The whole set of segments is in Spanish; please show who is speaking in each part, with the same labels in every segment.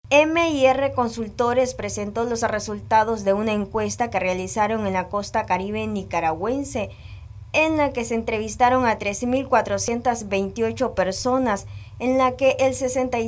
Speaker 1: M&R Consultores presentó los resultados de una encuesta que realizaron en la costa caribe nicaragüense, en la que se entrevistaron a 13.428 personas, en la que el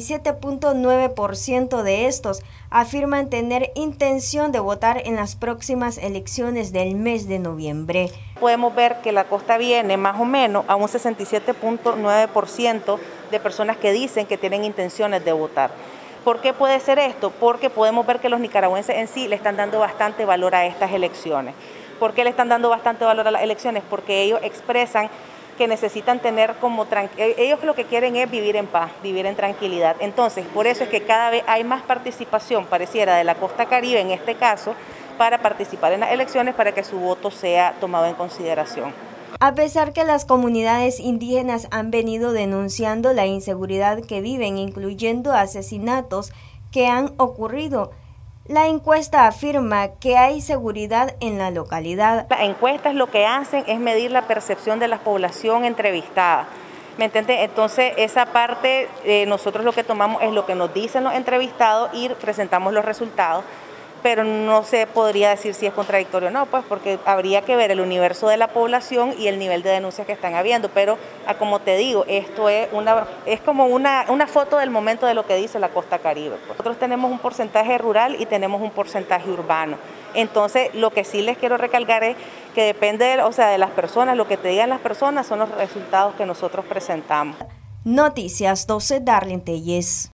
Speaker 1: 67.9% de estos afirman tener intención de votar en las próximas elecciones del mes de noviembre.
Speaker 2: Podemos ver que la costa viene más o menos a un 67.9% de personas que dicen que tienen intenciones de votar. ¿Por qué puede ser esto? Porque podemos ver que los nicaragüenses en sí le están dando bastante valor a estas elecciones. ¿Por qué le están dando bastante valor a las elecciones? Porque ellos expresan que necesitan tener ellos lo que quieren es vivir en paz, vivir en tranquilidad. Entonces, por eso es que cada vez hay más participación, pareciera, de la costa caribe en este caso, para participar en las elecciones para que su voto sea tomado en consideración.
Speaker 1: A pesar que las comunidades indígenas han venido denunciando la inseguridad que viven, incluyendo asesinatos que han ocurrido, la encuesta afirma que hay seguridad en la localidad.
Speaker 2: Las encuestas lo que hacen es medir la percepción de la población entrevistada. ¿Me entiendes? Entonces, esa parte nosotros lo que tomamos es lo que nos dicen los entrevistados y presentamos los resultados, pero no se podría decir si es contradictorio o no, pues porque habría que ver el universo de la población y el nivel de denuncias que están habiendo, pero como te digo, esto es como una foto del momento de lo que dice la costa caribe. Pues. Nosotros tenemos un porcentaje rural y tenemos un porcentaje urbano, entonces lo que sí les quiero recalcar es que depende de las personas, lo que te digan las personas son los resultados que nosotros presentamos.
Speaker 1: Noticias 12, Darlene Telles.